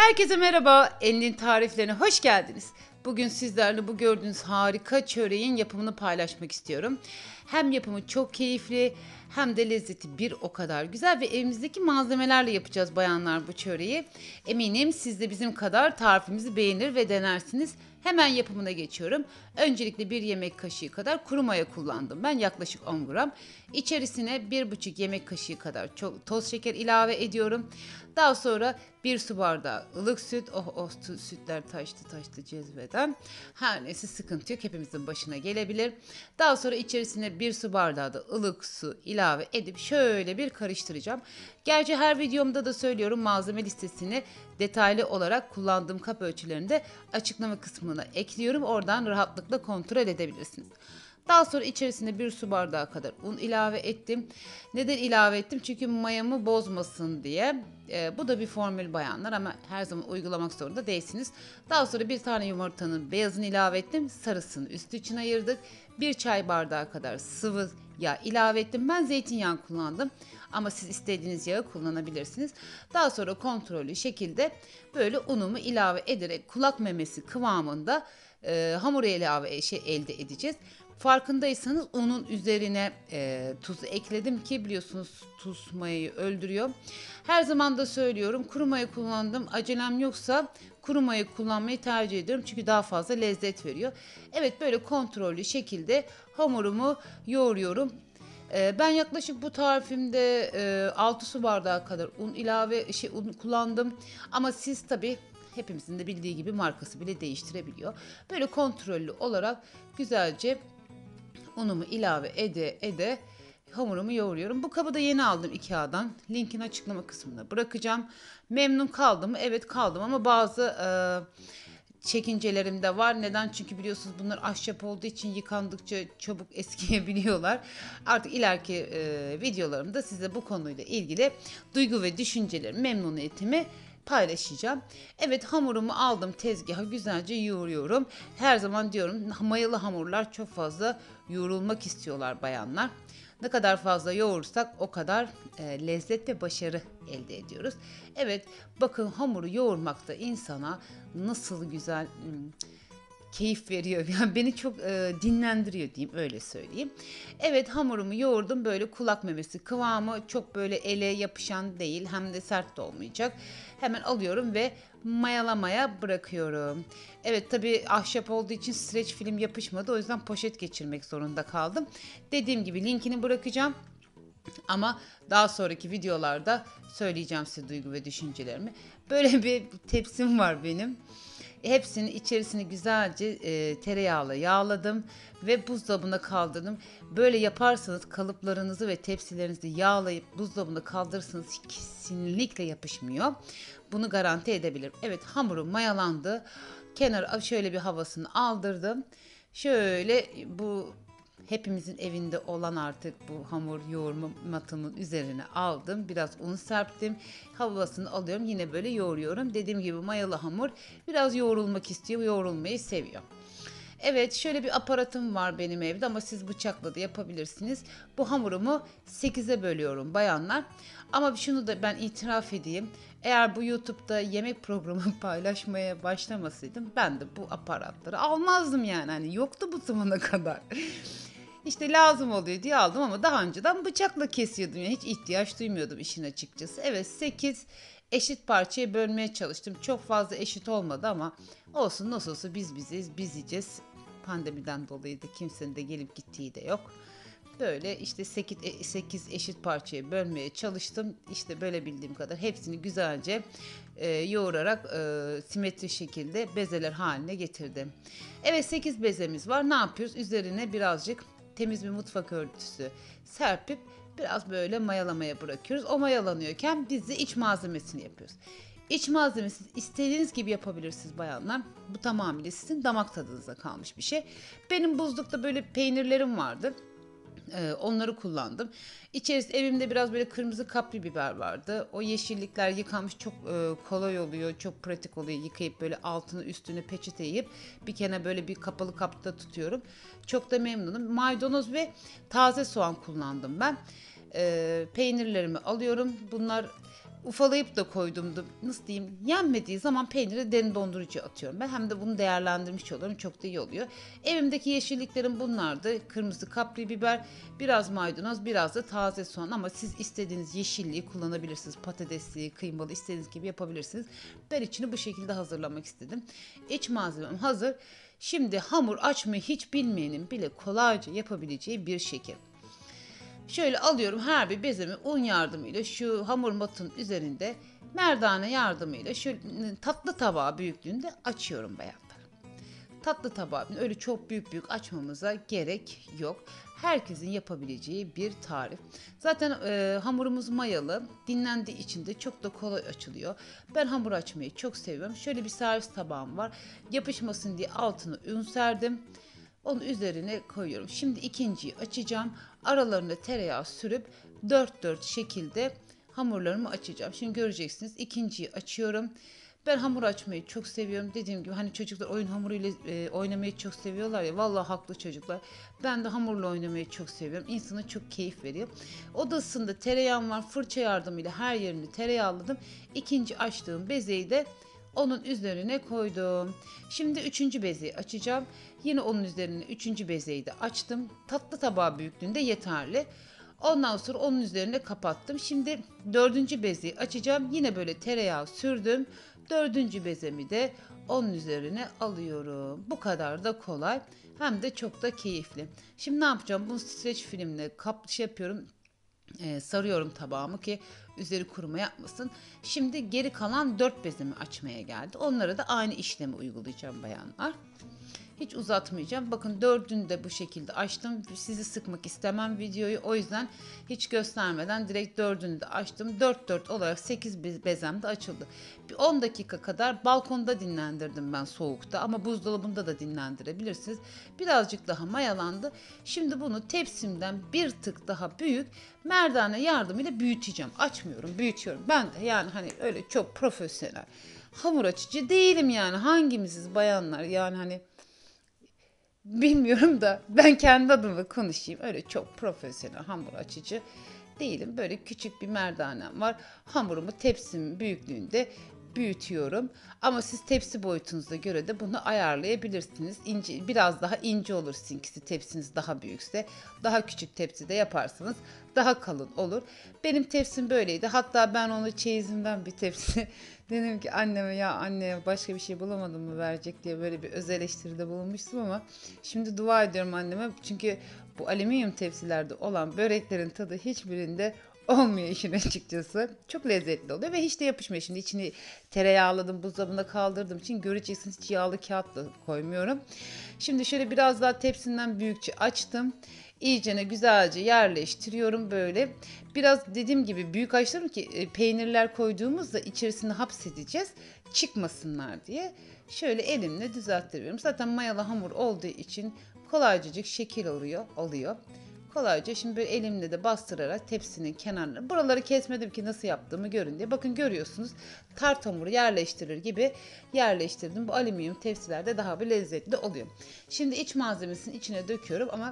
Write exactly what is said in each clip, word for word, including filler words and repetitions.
Herkese merhaba, Elinin tariflerine hoş geldiniz. Bugün sizlerle bu gördüğünüz harika çöreğin yapımını paylaşmak istiyorum. Hem yapımı çok keyifli hem de lezzeti bir o kadar güzel ve evimizdeki malzemelerle yapacağız bayanlar bu çöreği. Eminim siz de bizim kadar tarifimizi beğenir ve denersiniz. Hemen yapımına geçiyorum. Öncelikle bir yemek kaşığı kadar kuru maya kullandım. Ben yaklaşık on gram. İçerisine bir buçuk yemek kaşığı kadar çok toz şeker ilave ediyorum. Daha sonra bir su bardağı ılık süt. Oh oh sütler taştı taştı cezveden. Her neyse sıkıntı yok. Hepimizin başına gelebilir. Daha sonra içerisine bir su bardağı da ılık su ilave edip şöyle bir karıştıracağım. Gerçi her videomda da söylüyorum, malzeme listesini detaylı olarak kullandığım kap ölçülerinde açıklama kısmına ekliyorum. Oradan rahatlıkla kontrol edebilirsiniz. Daha sonra içerisine bir su bardağı kadar un ilave ettim. Neden ilave ettim? Çünkü mayamı bozmasın diye. E, bu da bir formül bayanlar ama her zaman uygulamak zorunda değilsiniz. Daha sonra bir tane yumurtanın beyazını ilave ettim. Sarısını üstü için ayırdık. Bir çay bardağı kadar sıvı yağ ilave ettim. Ben zeytinyağı kullandım. Ama siz istediğiniz yağı kullanabilirsiniz. Daha sonra kontrollü şekilde böyle unumu ilave ederek kulak memesi kıvamında e, hamur ilave şey elde edeceğiz. Farkındaysanız unun üzerine e, tuz ekledim ki biliyorsunuz tuz mayayı öldürüyor. Her zaman da söylüyorum, kuru maya kullandım. Acelem yoksa kuru maya kullanmayı tercih ediyorum. Çünkü daha fazla lezzet veriyor. Evet, böyle kontrollü şekilde hamurumu yoğuruyorum. E, ben yaklaşık bu tarifimde e, altı su bardağı kadar un ilave şey un kullandım. Ama siz tabii hepimizin de bildiği gibi markası bile değiştirebiliyor. Böyle kontrollü olarak güzelce unumu ilave ede ede hamurumu yoğuruyorum. Bu kabı da yeni aldım Ikea'dan. Linkini açıklama kısmına bırakacağım. Memnun kaldım mı? Evet kaldım ama bazı e, çekincelerim de var. Neden? Çünkü biliyorsunuz bunlar ahşap olduğu için yıkandıkça çabuk eskiyebiliyorlar. Artık ileriki e, videolarımda size bu konuyla ilgili duygu ve düşüncelerimi, memnuniyetimi paylaşacağım. Evet, hamurumu aldım tezgaha, güzelce yoğuruyorum. Her zaman diyorum, mayalı hamurlar çok fazla yoğrulmak istiyorlar bayanlar. Ne kadar fazla yoğurursak o kadar e, lezzet ve başarı elde ediyoruz. Evet, bakın hamuru yoğurmakta insana nasıl güzel hmm, keyif veriyor. Yani beni çok e, dinlendiriyor diyeyim, öyle söyleyeyim. Evet, hamurumu yoğurdum, böyle kulak memesi kıvamı, çok böyle ele yapışan değil, hem de sert de olmayacak. Hemen alıyorum ve mayalamaya bırakıyorum. Evet, tabii ahşap olduğu için streç film yapışmadı, o yüzden poşet geçirmek zorunda kaldım. Dediğim gibi linkini bırakacağım. Ama daha sonraki videolarda söyleyeceğim size duygu ve düşüncelerimi. Böyle bir tepsim var benim. Hepsinin içerisini güzelce e, tereyağla yağladım ve buzdolabına kaldırdım. Böyle yaparsanız kalıplarınızı ve tepsilerinizi yağlayıp buzdolabına kaldırırsanız kesinlikle yapışmıyor. Bunu garanti edebilirim. Evet, hamurum mayalandı. Kenara şöyle bir havasını aldırdım. Şöyle bu hepimizin evinde olan artık bu hamur yoğurma matının üzerine aldım. Biraz un serptim. Havasını alıyorum. Yine böyle yoğuruyorum. Dediğim gibi mayalı hamur biraz yoğrulmak istiyor. Yoğrulmayı seviyor. Evet, şöyle bir aparatım var benim evde ama siz bıçakla da yapabilirsiniz. Bu hamurumu sekize bölüyorum bayanlar. Ama şunu da ben itiraf edeyim. Eğer bu YouTube'da yemek programı paylaşmaya başlamasaydım ben de bu aparatları almazdım yani. Hani yoktu bu zamana kadar. İşte lazım oluyor diye aldım ama daha önceden bıçakla kesiyordum. Yani hiç ihtiyaç duymuyordum işin açıkçası. Evet, sekiz eşit parçaya bölmeye çalıştım. Çok fazla eşit olmadı ama olsun, nasıl olsa biz biziz, biz yiyeceğiz. Pandemiden dolayı da kimsenin de gelip gittiği de yok. Böyle işte sekiz eşit parçaya bölmeye çalıştım. İşte böyle bildiğim kadar hepsini güzelce e, yoğurarak e, simetri şekilde bezeler haline getirdim. Evet, sekiz bezemiz var. Ne yapıyoruz? Üzerine birazcık temiz bir mutfak örtüsü serpip biraz böyle mayalamaya bırakıyoruz. O mayalanıyorken biz de iç malzemesini yapıyoruz. İç malzemesi istediğiniz gibi yapabilirsiniz bayanlar. Bu tamamıyla sizin damak tadınıza kalmış bir şey. Benim buzlukta böyle peynirlerim vardı. Ee, onları kullandım. İçerisinde evimde biraz böyle kırmızı kapri biber vardı. O yeşillikler yıkanmış, çok e, kolay oluyor, çok pratik oluyor. Yıkayıp böyle altını üstüne peçete yiyip bir kenara böyle bir kapalı kapta tutuyorum. Çok da memnunum. Maydanoz ve taze soğan kullandım ben. Ee, peynirlerimi alıyorum. Bunlar ufalayıp da koyduğumda nasıl diyeyim yenmediği zaman peyniri derin dondurucuya atıyorum. Ben hem de bunu değerlendirmiş oluyorum. Çok da iyi oluyor. Evimdeki yeşilliklerim bunlardı. Kırmızı kapri biber, biraz maydanoz, biraz da taze soğan ama siz istediğiniz yeşilliği kullanabilirsiniz. Patatesli, kıymalı istediğiniz gibi yapabilirsiniz. Ben içini bu şekilde hazırlamak istedim. İç malzemem hazır. Şimdi hamur açmayı hiç bilmeyenin bile kolayca yapabileceği bir şekil. Şöyle alıyorum her bir bezemi un yardımıyla şu hamur matın üzerinde merdane yardımıyla şöyle tatlı tabağı büyüklüğünde açıyorum bayanlar. Tatlı tabağı öyle çok büyük büyük açmamıza gerek yok. Herkesin yapabileceği bir tarif. Zaten e, hamurumuz mayalı. Dinlendiği için de çok da kolay açılıyor. Ben hamur açmayı çok seviyorum. Şöyle bir servis tabağım var. Yapışmasın diye altını un serdim. Onu üzerine koyuyorum. Şimdi ikinciyi açacağım. Aralarına tereyağı sürüp dört dört şekilde hamurlarımı açacağım. Şimdi göreceksiniz. İkinciyi açıyorum. Ben hamur açmayı çok seviyorum. Dediğim gibi hani çocuklar oyun hamuruyla e, oynamayı çok seviyorlar ya. Vallahi haklı çocuklar. Ben de hamurla oynamayı çok seviyorum. İnsana çok keyif veriyor. Odasında tereyağım var. Fırça yardımıyla her yerini tereyağladım. İkinci açtığım bezeyi de onun üzerine koydum. Şimdi üçüncü bezeyi açacağım. Yine onun üzerine üçüncü bezeyi de açtım. Tatlı tabağı büyüklüğünde yeterli. Ondan sonra onun üzerine kapattım. Şimdi dördüncü bezeyi açacağım. Yine böyle tereyağı sürdüm. Dördüncü bezemi de onun üzerine alıyorum. Bu kadar da kolay. Hem de çok da keyifli. Şimdi ne yapacağım? Bunu streç filmle kap şey yapıyorum. E, sarıyorum tabağımı ki üzeri kuruma yapmasın. Şimdi geri kalan dört bezemi açmaya geldi. Onlara da aynı işlemi uygulayacağım bayanlar. Hiç uzatmayacağım. Bakın dördünü de bu şekilde açtım. Sizi sıkmak istemem videoyu. O yüzden hiç göstermeden direkt dördünü de açtım. dört dört olarak sekiz bezem de açıldı. Bir on dakika kadar balkonda dinlendirdim ben soğukta. Ama buzdolabında da dinlendirebilirsiniz. Birazcık daha mayalandı. Şimdi bunu tepsimden bir tık daha büyük merdane yardımıyla büyüteceğim. Açmıyorum, büyütüyorum. Ben de yani hani öyle çok profesyonel hamur açıcı değilim yani. Hangimiziz bayanlar yani hani bilmiyorum da ben kendi adıma konuşayım. Öyle çok profesyonel hamur açıcı değilim. Böyle küçük bir merdanem var. Hamurumu tepsimin büyüklüğünde büyütüyorum. Ama siz tepsi boyutunuza göre de bunu ayarlayabilirsiniz. İnce, biraz daha ince olur sizinkisi tepsiniz daha büyükse. Daha küçük tepside yaparsanız daha kalın olur. Benim tepsim böyleydi. Hatta ben onu çeyizimden bir tepsi dedim ki anneme ya anne başka bir şey bulamadım mı verecek diye böyle bir öz eleştiride bulunmuştum ama şimdi dua ediyorum anneme. Çünkü bu alüminyum tepsilerde olan böreklerin tadı hiçbirinde olmuyor işin açıkçası. Çok lezzetli oluyor ve hiç de yapışmıyor. Şimdi içini tereyağladım, buzdolabına kaldırdığım için göreceksiniz hiç yağlı kağıtla koymuyorum. Şimdi şöyle biraz daha tepsinden büyükçe açtım. İyicene güzelce yerleştiriyorum böyle. Biraz dediğim gibi büyük açtım ki e, peynirler koyduğumuzda içerisine hapsedeceğiz. Çıkmasınlar diye. Şöyle elimle düzelttiriyorum. Zaten mayalı hamur olduğu için kolaycacık şekil oluyor. oluyor. Kolayca şimdi böyle elimle de bastırarak tepsinin kenarlarını. Buraları kesmedim ki nasıl yaptığımı görün diye. Bakın görüyorsunuz tart hamuru yerleştirir gibi yerleştirdim. Bu alüminyum tepsilerde daha bir lezzetli oluyor. Şimdi iç malzemesini içine döküyorum ama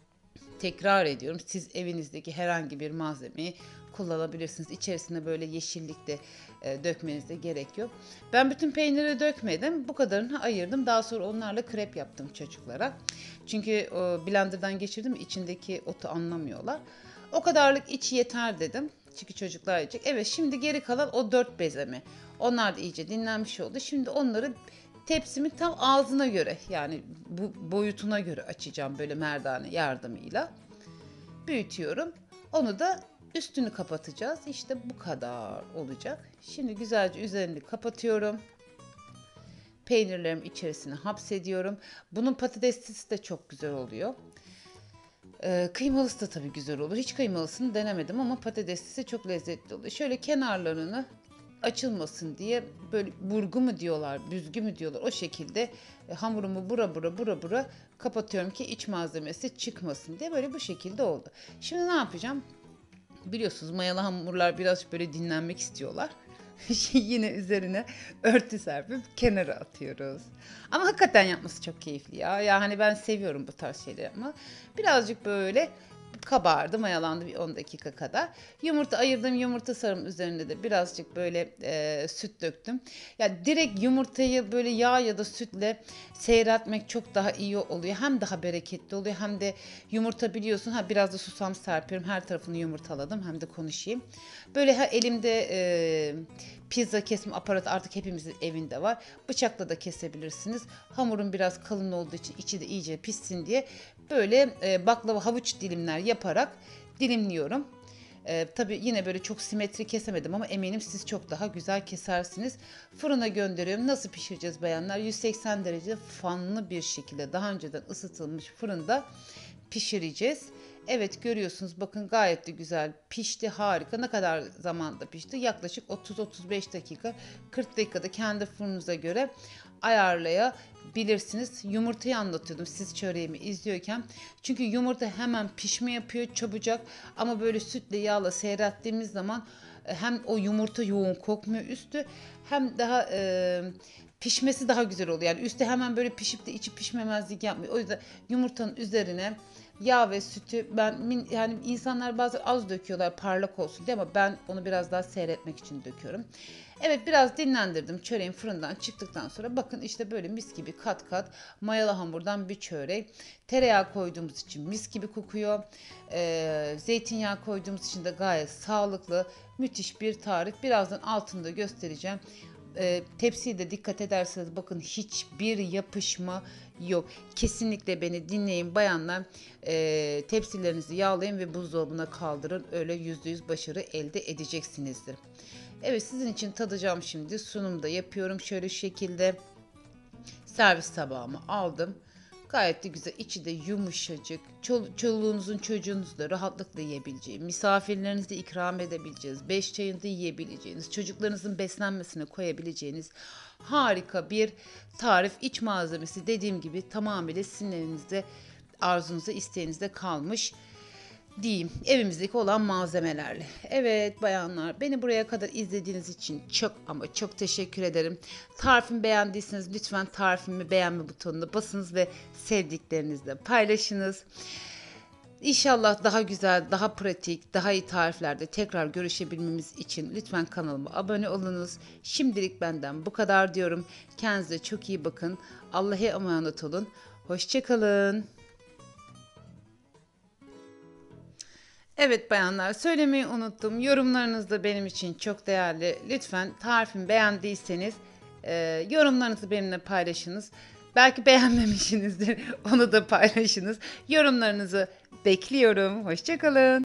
tekrar ediyorum. Siz evinizdeki herhangi bir malzemeyi kullanabilirsiniz. İçerisine böyle yeşillik de e, dökmenize gerek yok. Ben bütün peyniri dökmedim. Bu kadarını ayırdım. Daha sonra onlarla krep yaptım çocuklara. Çünkü o blenderdan geçirdim. İçindeki otu anlamıyorlar. O kadarlık iç yeter dedim. Çünkü çocuklar yiyecek. Evet şimdi geri kalan o dört bezemi. Onlar da iyice dinlenmiş oldu. Şimdi onları tepsimi tam ağzına göre yani bu boyutuna göre açacağım böyle merdane yardımıyla. Büyütüyorum. Onu da üstünü kapatacağız. İşte bu kadar olacak. Şimdi güzelce üzerini kapatıyorum. Peynirlerimi içerisine hapsediyorum. Bunun patateslisi de çok güzel oluyor. Ee, kıymalısı da tabii güzel olur. Hiç kıymalısını denemedim ama patateslisi çok lezzetli oluyor. Şöyle kenarlarını açılmasın diye böyle burgu mu diyorlar, büzgü mü diyorlar o şekilde e, hamurumu bura bura bura bura kapatıyorum ki iç malzemesi çıkmasın diye böyle bu şekilde oldu. Şimdi ne yapacağım? Biliyorsunuz mayalı hamurlar biraz böyle dinlenmek istiyorlar. Yine üzerine örtü serpip kenara atıyoruz. Ama hakikaten yapması çok keyifli ya. Ya hani ben seviyorum bu tarz şeyleri ama birazcık böyle kabardı, mayalandı bir on dakika kadar. Yumurta ayırdım. Yumurta sarım üzerine de birazcık böyle e, süt döktüm. Yani direkt yumurtayı böyle yağ ya da sütle seyretmek çok daha iyi oluyor. Hem daha bereketli oluyor hem de yumurta biliyorsun. Ha biraz da susam serpiyorum. Her tarafını yumurtaladım. Hem de konuşayım. Böyle ha elimde e, pizza kesme aparatı artık hepimizin evinde var. Bıçakla da kesebilirsiniz. Hamurun biraz kalın olduğu için içi de iyice pişsin diye böyle e, baklava havuç dilimler yaparak dilimliyorum. Ee, tabii yine böyle çok simetri kesemedim ama eminim siz çok daha güzel kesersiniz. Fırına gönderiyorum. Nasıl pişireceğiz bayanlar? yüz seksen derece fanlı bir şekilde daha önceden ısıtılmış fırında pişireceğiz. Evet görüyorsunuz bakın gayet de güzel pişti, harika. Ne kadar zamanda pişti? Yaklaşık otuz otuz beş dakika, kırk dakikada kendi fırınıza göre ayarlayabilirsiniz. Yumurtayı anlatıyordum siz çöreğimi izliyorken. Çünkü yumurta hemen pişme yapıyor çabucak ama böyle sütle yağla seyrettiğimiz zaman e, hem o yumurta yoğun kokmuyor üstü hem daha e, pişmesi daha güzel oluyor. Yani üstü hemen böyle pişip de içi pişmemezlik yapmıyor. O yüzden yumurtanın üzerine yağ ve sütü ben min, yani insanlar bazen az döküyorlar parlak olsun diye ama ben onu biraz daha seyretmek için döküyorum. Evet biraz dinlendirdim çöreğin fırından çıktıktan sonra bakın işte böyle mis gibi kat kat mayalı hamurdan bir çörek. Tereyağı koyduğumuz için mis gibi kokuyor. Ee, zeytinyağı koyduğumuz için de gayet sağlıklı müthiş bir tarif. Birazdan altında göstereceğim. E, tepsiye de dikkat ederseniz bakın hiçbir yapışma yok. Kesinlikle beni dinleyin bayanlar. E, tepsilerinizi yağlayın ve buzdolabına kaldırın. Öyle yüzde yüz başarı elde edeceksinizdir. Evet sizin için tadacağım şimdi. Sunumda yapıyorum şöyle şu şekilde. Servis tabağımı aldım. Gayet de güzel. İçi de yumuşacık. Çol- çoluğunuzun çocuğunuz da rahatlıkla yiyebileceği, misafirlerinize ikram edebileceğiniz, beş çayında yiyebileceğiniz, çocuklarınızın beslenmesine koyabileceğiniz harika bir tarif. İç malzemesi dediğim gibi tamamıyla sizin elinizde, arzunuzda, isteğinizde kalmış diyeyim. Evimizdeki olan malzemelerle. Evet bayanlar beni buraya kadar izlediğiniz için çok ama çok teşekkür ederim. Tarifimi beğendiyseniz lütfen tarifimi beğenme butonuna basınız ve sevdiklerinizle paylaşınız. İnşallah daha güzel, daha pratik, daha iyi tariflerde tekrar görüşebilmemiz için lütfen kanalıma abone olunuz. Şimdilik benden bu kadar diyorum. Kendinize çok iyi bakın. Allah'a emanet olun. Hoşçakalın. Evet bayanlar söylemeyi unuttum. Yorumlarınız da benim için çok değerli. Lütfen tarifimi beğendiyseniz e, yorumlarınızı benimle paylaşınız. Belki beğenmemişsinizdir onu da paylaşınız. Yorumlarınızı bekliyorum. Hoşçakalın.